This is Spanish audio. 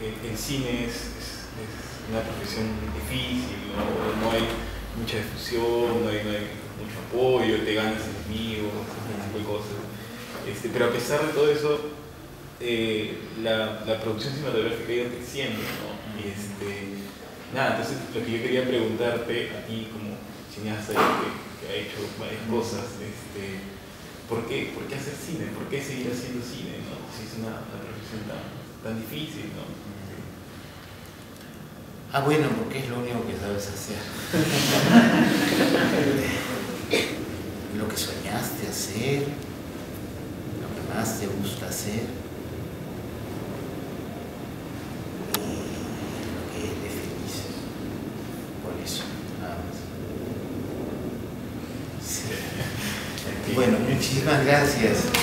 el cine es una profesión difícil, no hay mucha difusión, no hay mucho apoyo, te ganas enemigos, ese tipo de cosas. Pero a pesar de todo eso, la producción cinematográfica ha ido creciendo, ¿no? Entonces lo que yo quería preguntarte a ti como cineasta que ha hecho varias cosas, ¿por qué hacer cine? ¿Por qué seguir haciendo cine, ¿no? Si es una profesión tan difícil, ¿no? Bueno, porque es lo único que sabes hacer. Lo que soñaste hacer, lo que más te gusta hacer, y lo que te feliz. Por eso, nada más. Sí. Bueno, muchísimas gracias.